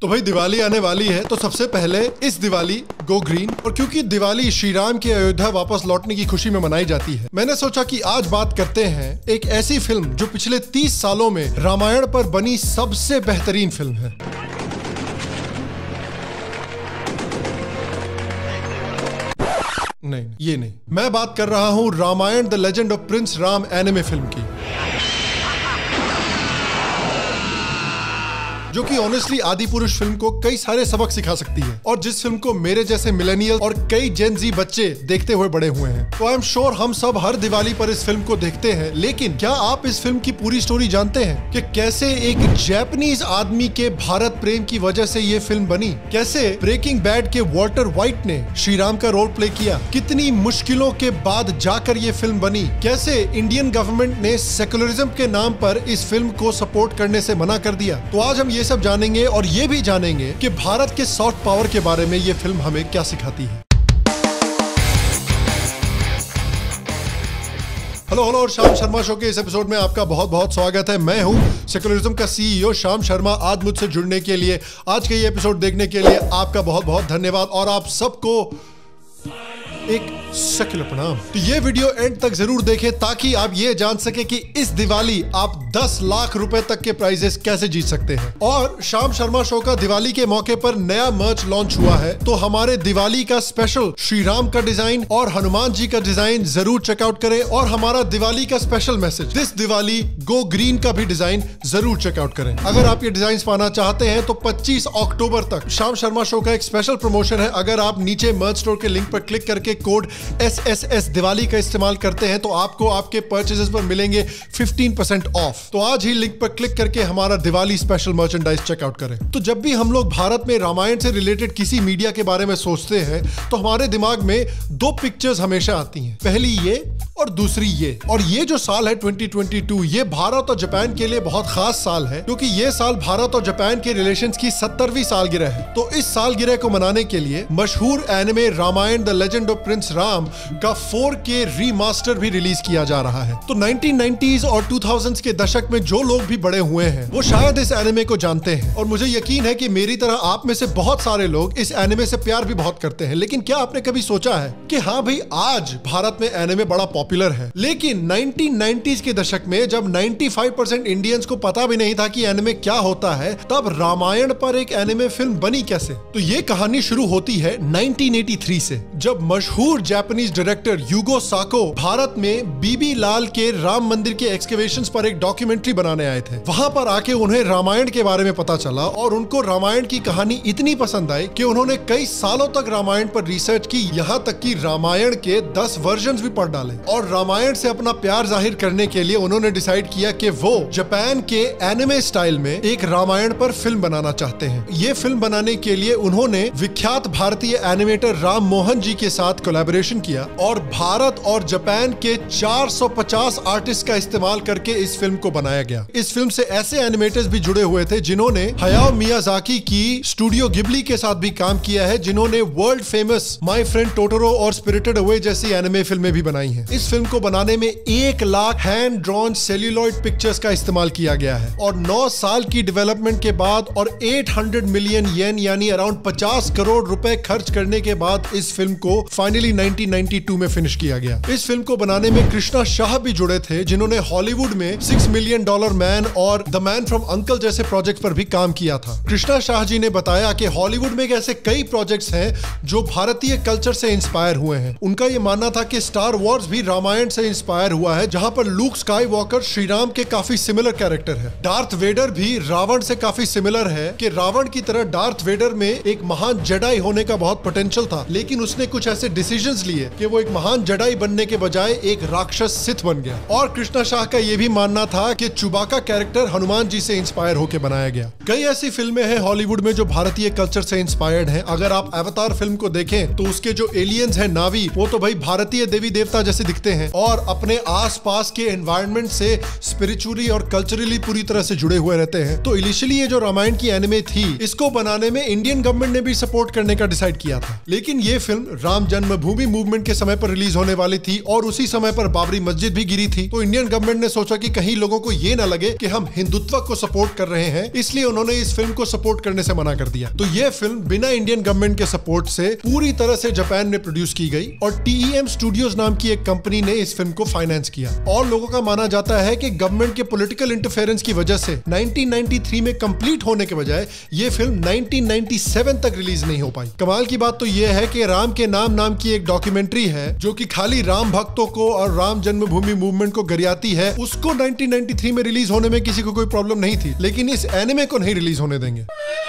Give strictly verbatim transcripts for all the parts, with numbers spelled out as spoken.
तो भाई दिवाली आने वाली है, तो सबसे पहले इस दिवाली गो ग्रीन। और क्योंकि दिवाली श्री राम के अयोध्या वापस लौटने की खुशी में मनाई जाती है, मैंने सोचा कि आज बात करते हैं एक ऐसी फिल्म जो पिछले तीस सालों में रामायण पर बनी सबसे बेहतरीन फिल्म है। नहीं, ये नहीं, मैं बात कर रहा हूं Ramayana the legend of prince Ram anime film की, जो कि ऑनेस्टली आदि पुरुष फिल्म को कई सारे सबक सिखा सकती है और जिस फिल्म को मेरे जैसे मिलेनियल और कई जेन जी बच्चे देखते हुए बड़े हुए हैं। तो आई एम श्योर हम सब हर दिवाली पर इस फिल्म को देखते हैं, लेकिन क्या आप इस फिल्म की पूरी स्टोरी जानते हैं कि कैसे एक जापानीज आदमी के भारत प्रेम की वजह से ये फिल्म बनी, कैसे ब्रेकिंग बैड के वॉल्टर व्हाइट ने श्री राम का रोल प्ले किया, कितनी मुश्किलों के बाद जाकर ये फिल्म बनी, कैसे इंडियन गवर्नमेंट ने सेकुलरिज्म के नाम पर इस फिल्म को सपोर्ट करने से मना कर दिया। तो आज हम ये सब जानेंगे और ये भी जानेंगे कि भारत के सॉफ्ट पावर के बारे में ये फिल्म हमें क्या सिखाती है। हेलो हेलो और श्याम शर्मा शो के इस एपिसोड में आपका बहुत बहुत स्वागत है। मैं हूं सेकुलरिज्म का सीईओ श्याम शर्मा। आज मुझसे जुड़ने के लिए, आज के ये एपिसोड देखने के लिए आपका बहुत बहुत धन्यवाद और आप सबको एक सेकुलर प्रणाम। तो ये वीडियो एंड तक जरूर देखें ताकि आप ये जान सके कि इस दिवाली आप दस लाख रुपए तक के प्राइजेस कैसे जीत सकते हैं। और श्याम शर्मा शो का दिवाली के मौके पर नया मर्च लॉन्च हुआ है, तो हमारे दिवाली का स्पेशल श्री राम का डिजाइन और हनुमान जी का डिजाइन जरूर चेकआउट करें और हमारा दिवाली का special message this Diwali go green का भी डिजाइन जरूर चेकआउट करें। अगर आप ये डिजाइन पाना चाहते हैं तो पच्चीस अक्टूबर तक श्याम शर्मा शो का एक स्पेशल प्रमोशन है। अगर आप नीचे मर्च स्टोर के लिंक पर क्लिक करके code S S S Diwali का इस्तेमाल करते हैं तो आपको आपके परचेजेस पर मिलेंगे पंद्रह परसेंट ऑफ। तो आज ही लिंक पर क्लिक करके हमारा दिवाली स्पेशल मर्चेंडाइज चेकआउट करें। तो जब भी हम लोग भारत में रामायण से रिलेटेड किसी मीडिया के बारे में सोचते हैं तो हमारे दिमाग में दो पिक्चर्स हमेशा आती हैं, पहली ये और दूसरी ये। और ये जो साल है दो हज़ार बाईस, ये भारत और जापान के लिए बहुत खास साल है क्योंकि ये साल भारत और जापान के रिलेशंस की सत्तरवीं सालगिरह है। तो इस सालगिरह को मनाने के लिए मशहूर anime Ramayana the legend of prince Ram का फोर के रीमास्टर भी रिलीज किया जा रहा है। तो नाइनटीन नाइंटीज़ और टू थाउज़ेंड्स के दशक में जो लोग भी बड़े हुए हैं वो शायद इस एनिमे को जानते हैं और मुझे यकीन है कि मेरी तरह आप में से बहुत सारे लोग इस एनिमे से प्यार भी बहुत करते हैं। लेकिन क्या आपने कभी सोचा है कि हाँ भाई, आज भारत में एनिमे बड़ा पॉपुलर है, लेकिन नाइनटीन नाइंटीज़ के दशक में जब पचानवे परसेंट इंडियंस को पता भी नहीं था कि एनिमे क्या होता है, तब रामायण पर एक एनिमे फिल्म बनी कैसे? तो ये कहानी शुरू होती है नाइनटीन एटी थ्री से, जब मशहूर Japanese director Yugo Sako Bharat में बीबी लाल के राम मंदिर के एक्सकेवेशंस पर एक डॉक्यूमेंट्री बनाने आए थे। वहां पर आके उन्हें रामायण के बारे में पता चला और उनको रामायण की कहानी इतनी पसंद आई कि उन्होंने कई सालों तक रामायण पर रिसर्च की, यहां तक कि रामायण के दस वर्जन्स भी पढ़ डाले। और रामायण से अपना प्यार जाहिर करने के लिए उन्होंने डिसाइड किया कि वो जापान के एनिमे स्टाइल में एक रामायण पर फिल्म बनाना चाहते हैं। ये फिल्म बनाने के लिए उन्होंने विख्यात भारतीय एनिमेटर राम मोहन जी के साथ कोलैबोरेशन किया और भारत और जापान के चार सौ पचास आर्टिस्ट का इस्तेमाल करके इस फिल्म को बनाया गया। इस फिल्म से ऐसे एनिमेटर्स भी जुड़े हुए थे जिन्होंने हयाओ मियाजाकी की स्टूडियो गिबली के साथ भी काम किया है, जिन्होंने world famous my friend Totoro और स्पिरिटेड अवे जैसी एनिमे फिल्में भी बनाई हैं। इस फिल्म को बनाने में एक lakh hand drawn celluloid pictures का इस्तेमाल किया गया है और नौ साल की डेवलपमेंट के बाद और आठ सौ मिलियन येन यानी अराउंड पचास करोड़ रुपए खर्च करने के बाद इस फिल्म को फाइनली नाइनटीन नाइंटी टू में फिनिश किया गया। इस फिल्म को बनाने में कृष्णा शाह भी जुड़े थे, जिन्होंने हॉलीवुड में सिक्स मिलियन डॉलर मैन और द मैन फ्रॉम अंकल जैसे प्रोजेक्ट पर भी काम किया था। कृष्णा शाह जी ने बताया कि हॉलीवुड में ऐसे कई प्रोजेक्ट्स हैं जो भारतीय कल्चर से इंस्पायर हुए हैं। उनका यह मानना था कि स्टार वॉर्स भी रामायण से इंस्पायर हुआ है, जहां पर लूक स्काईवॉकर श्री राम के काफी सिमिलर कैरेक्टर है। डार्थ वेडर भी रावण से काफी सिमिलर है कि रावण की तरह डार्थ वेडर में एक महान जेडाई होने का बहुत पोटेंशियल था, लेकिन उसने कुछ ऐसे डिसीजंस लिए कि वो एक महान जेडाई बनने के बजाय एक राक्षस सिथ बन गया। और कृष्णा शाह का यह भी मानना था कि चुबाका कैरेक्टर हनुमान जी से इंस्पायर होकर बनाया गया। कई ऐसी फिल्में हैं हॉलीवुड में जो भारतीय कल्चर से इंस्पायर्ड हैं। अगर आप अवतार फिल्म को देखें तो उसके जो एलियंस हैं नावी, वो तो भाई भारतीय देवी देवता जैसे दिखते हैं और अपने आसपास के एनवायरनमेंट से स्पिरिचुअली और कल्चरली पूरी तरह से जुड़े हुए रहते हैं। तो इनिशियली ये जो रामायण की एनिमे थी, इसको बनाने में इंडियन गवर्नमेंट ने भी सपोर्ट करने का डिसाइड किया था, लेकिन ये फिल्म राम जन्मभूमि मूवमेंट के समय पर रिलीज होने वाली थी और उसी समय पर बाबरी मस्जिद भी गिरी थी, तो इंडियन गवर्नमेंट ने सोचा कि कहीं लोगों को ये ना लगे कि हम हिंदुत्व को सपोर्ट कर रहे हैं, इसलिए उन्होंने इस फिल्म को सपोर्ट करने से मना कर दिया। तो ये फिल्म बिना इंडियन गवर्नमेंट के सपोर्ट से पूरी तरह से जापान में प्रोड्यूस की गई और टी ई एम स्टूडियोज नाम की एक कंपनी ने इस फिल्म को फाइनेंस किया। और लोगों का माना जाता है कि गवर्नमेंट के पॉलिटिकल इंटरफेरेंस की वजह से नाइनटीन नाइंटी थ्री में कंप्लीट होने के बजाय ये फिल्म नाइनटीन नाइंटी सेवन तक रिलीज नहीं हो पाई। कमाल की बात तो यह है कि राम के नाम नाम की एक डॉक्यूमेंट्री है जो कि खाली राम भक्तों को और राम जन्मभूमि मूवमेंट को गरियाती है, उसको नाइनटीन नाइंटी थ्री में रिलीज होने में किसी को कोई प्रॉब्लम नहीं थी, लेकिन इस एनिमे को नहीं रिलीज होने देंगे।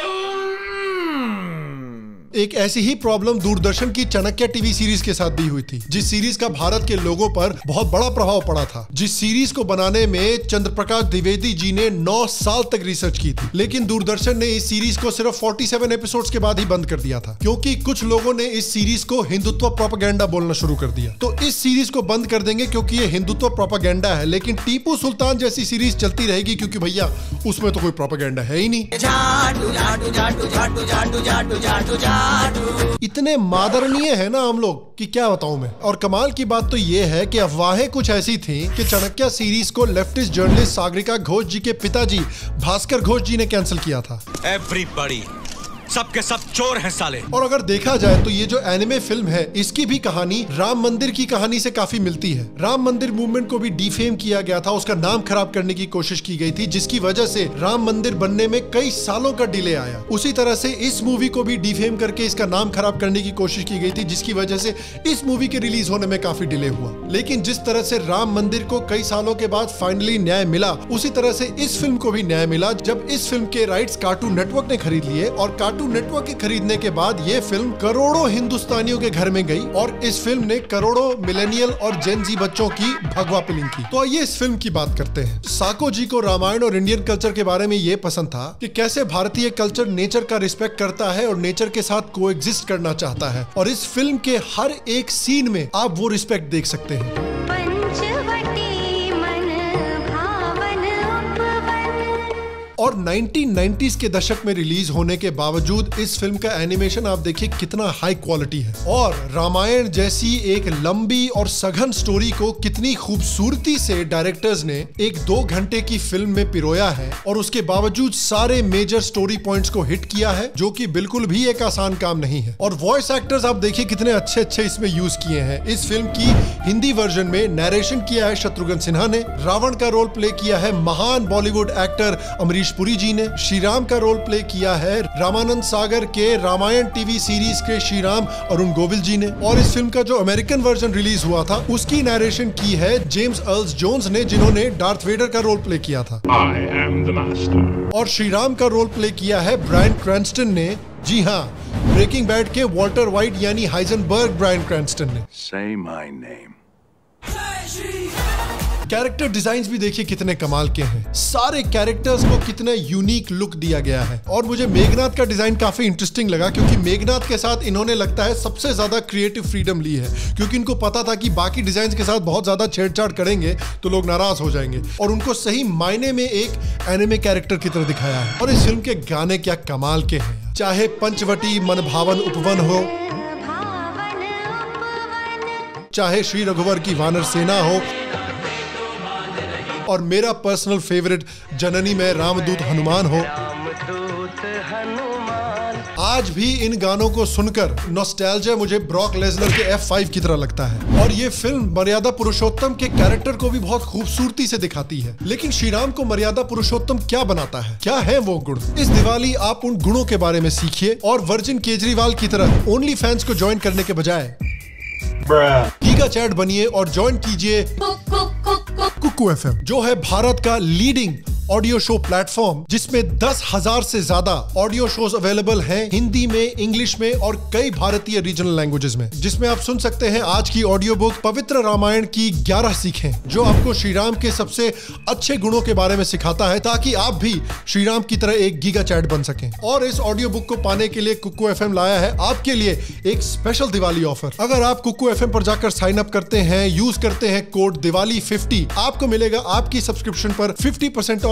एक ऐसी ही प्रॉब्लम दूरदर्शन की चाणक्य टीवी सीरीज के साथ भी हुई थी, जिस सीरीज का भारत के लोगों पर बहुत बड़ा प्रभाव पड़ा था। जिस सीरीज को बनाने में चंद्रप्रकाश द्विवेदी जी ने नौ साल तक रिसर्च की थी, लेकिन दूरदर्शन ने इस सीरीज को सिर्फ सैंतालीस एपिसोड्स के बाद ही बंद कर दिया था, क्योंकि कुछ लोगों ने इस सीरीज को हिंदुत्व प्रोपेगेंडा बोलना शुरू कर दिया। तो इस सीरीज को बंद कर देंगे क्योंकि ये हिंदुत्व प्रोपेगेंडा है, लेकिन टीपू सुल्तान जैसी सीरीज चलती रहेगी क्योंकि भैया उसमें तो कोई प्रोपेगेंडा है ही नहीं। इतने मादरणीय है ना हम लोग कि क्या बताऊं मैं। और कमाल की बात तो ये है कि अफवाहें कुछ ऐसी थी कि चाणक्य सीरीज को लेफ्टिस्ट जर्नलिस्ट सागरिका घोष जी के पिताजी भास्कर घोष जी ने कैंसिल किया था। एवरीबॉडी, सब के सब चोर हैं साले। और अगर देखा जाए तो ये जो एनिमे फिल्म है इसकी भी कहानी राम मंदिर की कहानी से काफी मिलती है। राम मंदिर मूवमेंट को भी डिफेम किया गया था, उसका नाम खराब करने की कोशिश की गई थी, जिसकी वजह से राम मंदिर बनने में कई सालों का डिले आया। उसी तरह से इस मूवी को भी डिफेम करके इसका नाम खराब करने की कोशिश की गई थी, जिसकी वजह से इस मूवी के रिलीज होने में काफी डिले हुआ। लेकिन जिस तरह से राम मंदिर को कई सालों के बाद फाइनली न्याय मिला, उसी तरह से इस फिल्म को भी न्याय मिला जब इस फिल्म के राइट्स कार्टून नेटवर्क ने खरीद लिए। और कार्टून नेटवर्क के खरीदने के बाद ये फिल्म करोड़ों हिंदुस्तानियों के घर में गई और इस फिल्म ने करोड़ों मिलेनियल और जेन जी बच्चों की भगवा पिलिंग की। तो आइए इस फिल्म की बात करते हैं। साको जी को रामायण और इंडियन कल्चर के बारे में ये पसंद था कि कैसे भारतीय कल्चर नेचर का रिस्पेक्ट करता है और नेचर के साथ कोएग्जिस्ट करना चाहता है, और इस फिल्म के हर एक सीन में आप वो रिस्पेक्ट देख सकते हैं। और नाइनटीन नाइंटीज़ के दशक में रिलीज होने के बावजूद इस फिल्म का एनिमेशन आप देखिए कितना हाई क्वालिटी है, और रामायण जैसी एक लंबी और सघन स्टोरी को कितनी खूबसूरती से डायरेक्टर्स ने एक दो घंटे की फिल्म में पिरोया है, और उसके बावजूद सारे मेजर स्टोरी पॉइंट्स को हिट किया है, जो कि बिल्कुल भी एक आसान काम नहीं है। और वॉइस एक्टर्स आप देखिए कितने अच्छे अच्छे इसमें यूज किए हैं। इस फिल्म की हिंदी वर्जन में नरेशन किया है शत्रुघ्न सिन्हा ने, रावण का रोल प्ले किया है महान बॉलीवुड एक्टर अमरीश पुरी जी ने, श्री राम का रोल प्ले किया है रामानंद सागर के रामायण टीवी सीरीज के श्री राम अरुण गोविल जी ने, और इस फिल्म का जो अमेरिकन वर्जन रिलीज हुआ था उसकी नरेशन की है जेम्स अर्ल्स जोन्स ने, जिन्होंने डार्थ वेडर का रोल प्ले किया था। I am the master। और श्री राम का रोल प्ले किया है ब्रायन क्रैंस्टन ने, जी हाँ, ब्रेकिंग बैड के वॉल्टर वाइट यानी हाइजनबर्ग ब्रायन क्रैंस्टन ने। Say my name। Character designs भी देखिए कितने कमाल के हैं, सारे कैरेक्टर्स को कितने यूनिक लुक दिया गया है। और मुझे मेघनाथ का डिजाइन काफी इंटरेस्टिंग लगा, क्योंकि मेघनाथ के साथ इन्होंने लगता है सबसे ज्यादा क्रिएटिव फ्रीडम ली है, क्योंकि इनको पता था कि बाकी डिजाइन के साथ बहुत ज्यादा छेड़छाड़ करेंगे तो लोग नाराज हो जाएंगे, और उनको सही मायने में एक एनिमे कैरेक्टर की तरह दिखाया है। और इस फिल्म के गाने क्या कमाल के हैं, चाहे पंचवटी मनभावन उपवन हो, चाहे श्री रघुवर की वानर सेना हो, और मेरा पर्सनल फेवरेट जननी में रामदूत हनुमान हो। आज भी इन गानों को सुनकर नॉस्टैल्जिया मुझे ब्रॉक लेसनर के एफ फाइव की तरह लगता है। और ये फिल्म मर्यादा पुरुषोत्तम के कैरेक्टर को भी बहुत खूबसूरती से दिखाती है। लेकिन श्री राम को मर्यादा पुरुषोत्तम क्या बनाता है, क्या है वो गुण? इस दिवाली आप उन गुणों के बारे में सीखिए, और वर्जिन केजरीवाल की तरह ओनली फैंस को ज्वाइन करने के बजाय गीगा चैट बनिए और ज्वाइन कीजिए कुकू एफ एम, जो है भारत का लीडिंग ऑडियो शो प्लेटफॉर्म, जिसमें दस हजार से ज्यादा ऑडियो शोज अवेलेबल हैं हिंदी में, इंग्लिश में और कई भारतीय रीजनल लैंग्वेजेस में, जिसमें आप सुन सकते हैं आज की ऑडियो बुक पवित्र रामायण की ग्यारह सीखें, जो आपको श्री राम के सबसे अच्छे गुणों के बारे में सिखाता है, ताकि आप भी श्री राम की तरह एक गीगा चैट बन सकें। और इस ऑडियो बुक को पाने के लिए कुकू एफ एम लाया है आपके लिए एक स्पेशल दिवाली ऑफर। अगर आप कुकू एफ एम पर जाकर साइन अप करते हैं, यूज करते हैं कोड दिवाली फिफ्टी, आपको मिलेगा आपकी सब्सक्रिप्शन पर फिफ्टी परसेंट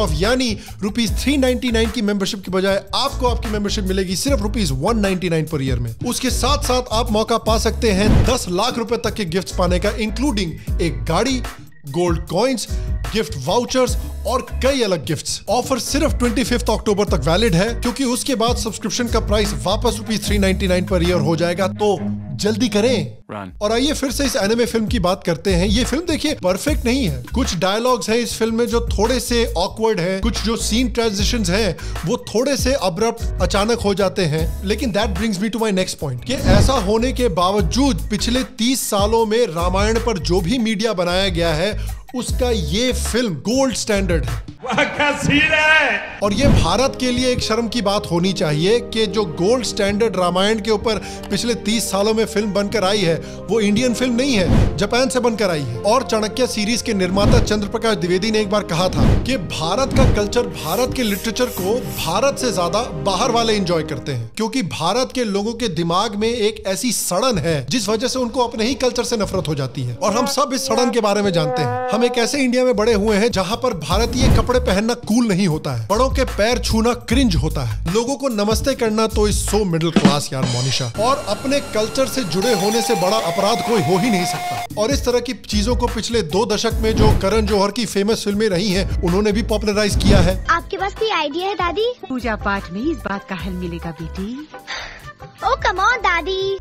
ऑफ, यानी रुपीज थ्री नाइनटी नाइन की मेंबरशिप की बजाय आपको आपकी मेंबरशिप मिलेगी सिर्फ rupees one ninety nine per year में। उसके साथ साथ आप मौका पा सकते हैं दस लाख रुपए तक के गिफ्ट्स पाने का, इंक्लूडिंग एक गाड़ी, गोल्ड कॉइन्स, गिफ्ट वाउचर्स और कई अलग गिफ्ट्स। ऑफर सिर्फ पच्चीस अक्टूबर तक वैलिड है, क्योंकि उसके बाद सब्सक्रिप्शन का प्राइस वापस rupees three ninety nine per year हो जाएगा। तो जल्दी करें। Run. और आइए फिर से इस एनिमे फिल्म की बात करते हैं। ये फिल्म देखिए परफेक्ट नहीं है। कुछ डायलॉग्स हैं इस फिल्म में जो थोड़े से ऑकवर्ड हैं, कुछ जो सीन ट्रांजिशंस हैं वो थोड़े से अब्रप्ट अचानक हो जाते हैं। लेकिन that brings me to my next point कि ऐसा होने के बावजूद पिछले तीस सालों में रामायण पर जो भी मीडिया बनाया गया है उसका ये फिल्म गोल्ड स्टैंडर्ड है। है और ये भारत के लिए एक शर्म की बात होनी चाहिए कि जो गोल्ड स्टैंडर्ड रामायण के ऊपर पिछले तीस सालों में फिल्म बनकर आई है वो इंडियन फिल्म नहीं है, जापान से बनकर आई है। और चाणक्य सीरीज के निर्माता चंद्रप्रकाश द्विवेदी ने एक बार कहा था कि भारत का कल्चर, भारत के लिटरेचर को भारत से ज्यादा बाहर वाले एंजॉय करते हैं, क्योंकि भारत के लोगों के दिमाग में एक ऐसी सड़न है जिस वजह से उनको अपने ही कल्चर से नफरत हो जाती है। और हम सब इस सड़न के बारे में जानते हैं। हम एक ऐसे इंडिया में बड़े हुए हैं जहां पर भारतीय कपड़े पहनना कूल नहीं होता है, बड़ों के पैर छूना क्रिंज होता है, लोगों को नमस्ते करना तो इज सो मिडिल क्लास यार मोनिशा। और अपने कल्चर से जुड़े होने से बड़ा अपराध कोई हो ही नहीं सकता। और इस तरह की चीजों को पिछले दो दशक में जो करण जौहर की फेमस फिल्में रही हैं उन्होंने भी पॉपुलराइज किया है। आपके पास कोई आइडिया है दादी? पूजा पाठ में इस बात का हल मिलेगा बेटी। ओ कम ऑन दादी।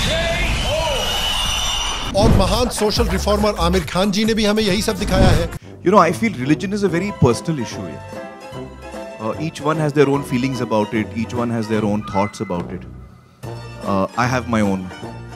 और महान सोशल रिफॉर्मर आमिर खान जी ने भी हमें यही सब दिखाया है। You know, I feel religion is a very personal issue here. Uh, each one has their own feelings about it. Each one has their own thoughts about it. Uh, I have my own.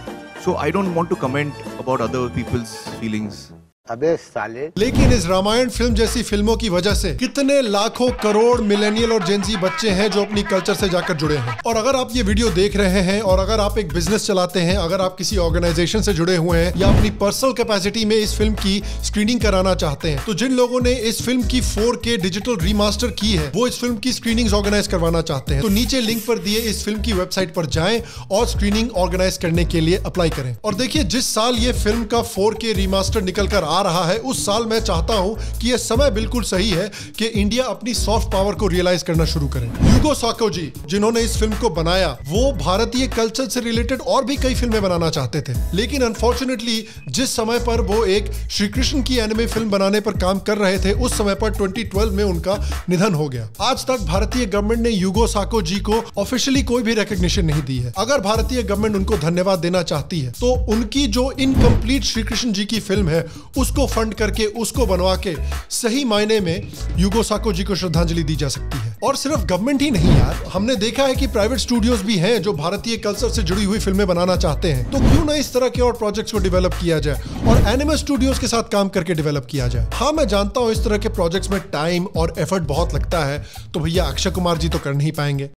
So I don't want to comment about other people's feelings. अबे साले। लेकिन इस Ramayan film जैसी फिल्मों की वजह से कितने लाखों करोड़ मिलेनियल और जेनजी बच्चे हैं जो अपनी कल्चर से जाकर जुड़े हैं। और अगर आप ये वीडियो देख रहे हैं और अगर आप एक बिजनेस चलाते हैं, अगर आप किसी ऑर्गेनाइजेशन से जुड़े हुए हैं या अपनी पर्सनल कैपेसिटी में इस फिल्म की स्क्रीनिंग कराना चाहते हैं, तो जिन लोगों ने इस फिल्म की फोर के डिजिटल रीमास्टर की है वो इस फिल्म की स्क्रीनिंग ऑर्गेनाइज करवाना चाहते हैं, तो नीचे लिंक पर दिए इस फिल्म की वेबसाइट पर जाएं और स्क्रीनिंग ऑर्गेनाइज करने के लिए अप्लाई करें। और देखिए, जिस साल ये फिल्म का फोर के रीमास्टर निकल कर आ रहा है उस साल मैं चाहता हूं कि यह समय बिल्कुल सही है कि इंडिया अपनी सॉफ्ट पावर को रियलाइज करना शुरू करे। यूगो साको जी जिन्होंने इस फिल्म को बनाया वो भारतीय कल्चर से रिलेटेड और भी कई फिल्में बनाना चाहते थे, लेकिन अनफॉर्चुनेटली जिस समय पर वो एक श्री कृष्ण की एनिमे फिल्म बनाने पर काम कर रहे थे उस समय पर ट्वेंटी ट्वेल्व में उनका निधन हो गया। आज तक भारतीय गवर्नमेंट ने यूगो साको जी को ऑफिशियली कोई भी रिकॉग्निशन नहीं दी है। अगर भारतीय गवर्नमेंट उनको धन्यवाद देना चाहती है तो उनकी जो इनकम्प्लीट श्री कृष्ण जी की फिल्म है उसको फंड करके, उसको बनवा के सही मायने में यूगो साको जी को श्रद्धांजलि दी जा सकती है। और सिर्फ गवर्नमेंट ही नहीं यार, हमने देखा है कि प्राइवेट स्टूडियोज भी हैं जो भारतीय कल्चर से जुड़ी हुई फिल्में बनाना चाहते हैं, तो क्यों ना इस तरह के और प्रोजेक्ट्स को डेवलप किया जाए और एनिमे स्टूडियोज के साथ काम करके डेवलप किया जाए। हाँ, मैं जानता हूँ इस तरह के प्रोजेक्ट्स में टाइम और एफर्ट बहुत लगता है, तो भैया अक्षय कुमार जी तो कर नहीं पाएंगे,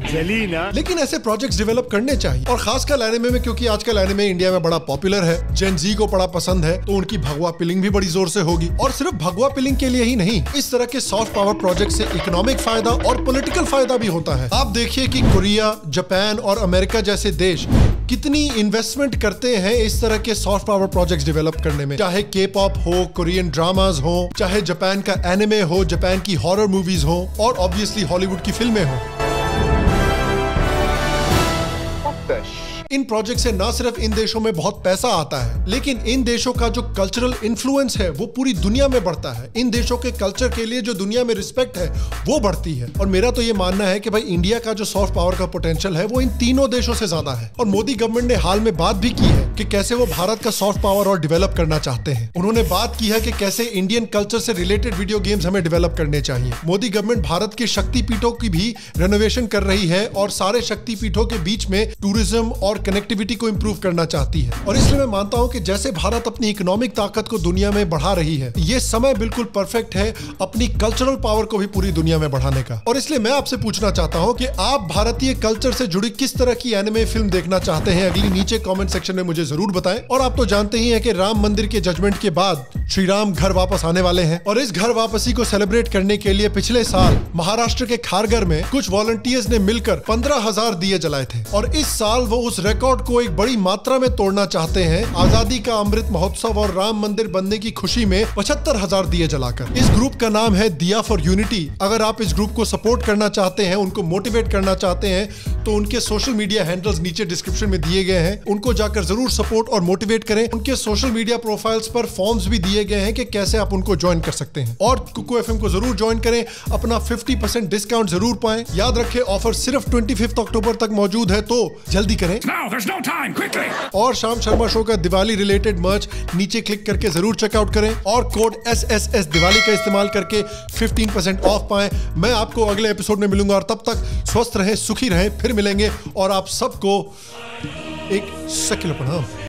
ना। लेकिन ऐसे प्रोजेक्ट्स डेवलप करने चाहिए। और खासकर एनिमे में, क्योंकि आजकल एनिमे इंडिया में बड़ा पॉपुलर है, जेन जी को बड़ा पसंद है, तो उनकी भगवा पिलिंग भी बड़ी जोर से होगी। और सिर्फ भगवा पिलिंग के लिए ही नहीं, इस तरह के सॉफ्ट पावर प्रोजेक्ट से इकोनॉमिक फायदा और पॉलिटिकल फायदा भी होता है। आप देखिए कि कोरिया, जापान और अमेरिका जैसे देश कितनी इन्वेस्टमेंट करते हैं इस तरह के सॉफ्ट पावर प्रोजेक्ट्स डेवलप करने में, चाहे के पॉप हो, कोरियन ड्रामास हो, चाहे जापान का एनिमे हो, जापान की हॉरर मूवीज हो और ऑब्वियसली हॉलीवुड की फिल्में हो। इन प्रोजेक्ट से ना सिर्फ इन देशों में बहुत पैसा आता है, लेकिन इन देशों का जो कल्चरल इन्फ्लुएंस है वो पूरी दुनिया में बढ़ता है। इन देशों के कल्चर के लिए जो दुनिया में रिस्पेक्ट है वो बढ़ती है। और मेरा तो ये मानना है कि भाई इंडिया का जो सॉफ्ट पावर का पोटेंशियल है वो इन तीनों देशों से ज्यादा है। और मोदी गवर्नमेंट ने हाल में बात भी की है कि कैसे वो भारत का सॉफ्ट पावर और डेवलप करना चाहते हैं। उन्होंने बात की है कि कैसे इंडियन कल्चर से रिलेटेड वीडियो गेम्स हमें डेवलप करने चाहिए। मोदी गवर्नमेंट भारत के शक्तिपीठों की भी रेनोवेशन कर रही है और सारे शक्तिपीठों के बीच में टूरिज्म और कनेक्टिविटी को इंप्रूव करना चाहती है। और इसलिए मैं मानता हूं कि जैसे भारत अपनी इकोनॉमिक ताकत को दुनिया में बढ़ा रही है, ये समय बिल्कुल परफेक्ट है अपनी कल्चरल पावर को भी पूरी दुनिया में बढ़ाने का। और इसलिए मैं आपसे पूछना चाहता हूं कि आप भारतीय कल्चर से जुड़ी किस तरह की एनिमे फिल्म देखना चाहते हैं, अगली नीचे कमेंट सेक्शन में मुझे जरूर बताएं। और आप तो जानते ही हैं कि राम मंदिर के जजमेंट के बाद श्री राम घर वापस आने वाले हैं, और इस घर वापसी को सेलिब्रेट करने के लिए पिछले साल महाराष्ट्र के खारघर में कुछ वॉलंटियर्स ने मिलकर पंद्रह हजार दिए जलाए थे। और इस साल वो उस रिकॉर्ड को एक बड़ी मात्रा में तोड़ना चाहते हैं आजादी का अमृत महोत्सव और राम मंदिर बनने की खुशी में पचहत्तर हजार दिए जलाकर। इस ग्रुप का नाम है दिया फॉर यूनिटी। अगर आप इस ग्रुप को सपोर्ट करना चाहते हैं, उनको मोटिवेट करना चाहते हैं, तो उनके सोशल मीडिया हैंडल्स नीचे डिस्क्रिप्शन में दिए गए हैं, उनको जाकर जरूर सपोर्ट और मोटिवेट करें। उनके सोशल मीडिया प्रोफाइल्स पर फॉर्म्स भी दिए गए हैं कि कैसे आप उनको ज्वाइन कर सकते हैं। और कुकू एफएम को जरूर ज्वाइन करें, अपना फिफ्टी परसेंट डिस्काउंट जरूर पाएं। याद रखें ऑफर सिर्फ पच्चीस अक्टूबर तक मौजूद है, तो जल्दी करें। Now, there's no time, quickly! और शाम शर्मा शो का दिवाली रिलेटेड मर्च नीचे क्लिक करके जरूर चेकआउट करें और code S S S Diwali का इस्तेमाल करके पंद्रह परसेंट ऑफ पाएं। मैं आपको अगले एपिसोड में मिलूंगा और तब तक स्वस्थ रहें, सुखी रहें। फिर मिलेंगे और आप सबको एक सेक्युलर प्रणाम।